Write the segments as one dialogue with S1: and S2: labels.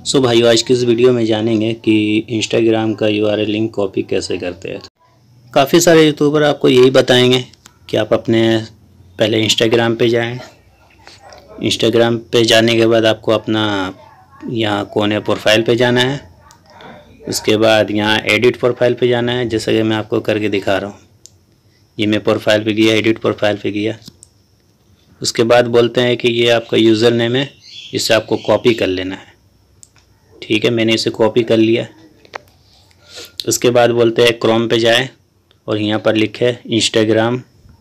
S1: सो भाइयों, आज की इस वीडियो में जानेंगे कि इंस्टाग्राम का यूआरएल लिंक कॉपी कैसे करते हैं। काफ़ी सारे यूट्यूबर आपको यही बताएंगे कि आप अपने पहले इंस्टाग्राम पे जाएं। इंस्टाग्राम पे जाने के बाद आपको अपना यहाँ कोने प्रोफाइल पे जाना है। उसके बाद यहाँ एडिट प्रोफाइल पे जाना है, जैसा कि मैं आपको करके दिखा रहा हूँ। ये मैं प्रोफाइल पे गया, एडिट प्रोफाइल पे गया। उसके बाद बोलते हैं कि ये आपका यूज़र नेम है, इसे आपको कॉपी कर लेना है। ठीक है, मैंने इसे कॉपी कर लिया। उसके बाद बोलते हैं क्रोम पे जाए और यहाँ पर लिखे instagram.com।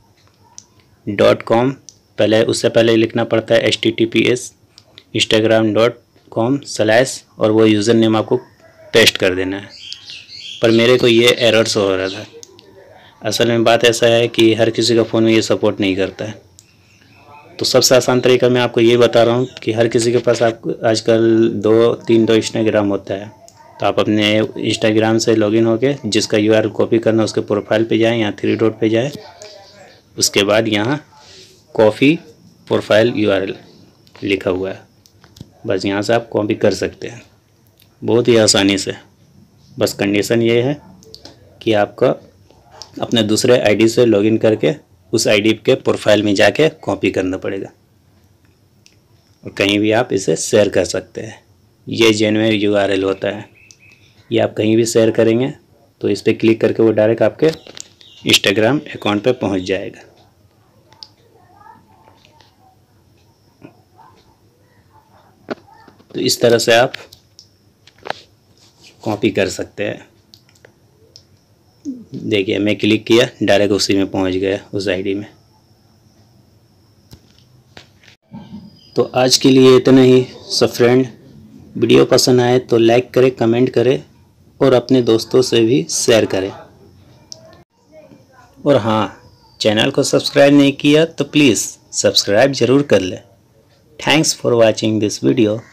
S1: पहले उससे पहले लिखना पड़ता है https instagram.com/ और वो यूज़र नेम आपको पेस्ट कर देना है। पर मेरे को ये एरर्स हो रहा था। असल में बात ऐसा है कि हर किसी का फ़ोन में ये सपोर्ट नहीं करता है। तो सबसे आसान तरीका मैं आपको ये बता रहा हूँ कि हर किसी के पास आपको आजकल 2-3 इंस्टाग्राम होता है। तो आप अपने इंस्टाग्राम से लॉगिन होके जिसका यूआरएल कॉपी करना उसके प्रोफाइल पे जाएं, यहाँ 3 डॉट पे जाएं। उसके बाद यहाँ कॉपी प्रोफाइल यूआरएल लिखा हुआ है, बस यहाँ से आप कॉपी कर सकते हैं बहुत ही आसानी से। बस कंडीशन ये है कि आपका अपने दूसरे आईडी से लॉगिन करके उस आईडी के प्रोफाइल में जाके कॉपी करना पड़ेगा और कहीं भी आप इसे शेयर कर सकते हैं। ये जेन्युइन यूआरएल होता है। ये आप कहीं भी शेयर करेंगे तो इस पर क्लिक करके वो डायरेक्ट आपके इंस्टाग्राम अकाउंट पे पहुंच जाएगा। तो इस तरह से आप कॉपी कर सकते हैं। देखिए, मैं क्लिक किया, डायरेक्ट उसी में पहुंच गया, उस आईडी में। तो आज के लिए इतना ही। सो फ्रेंड, वीडियो पसंद आए तो लाइक करें, कमेंट करें और अपने दोस्तों से भी शेयर करें। और हाँ, चैनल को सब्सक्राइब नहीं किया तो प्लीज़ सब्सक्राइब ज़रूर कर लें। Thanks for watching this video.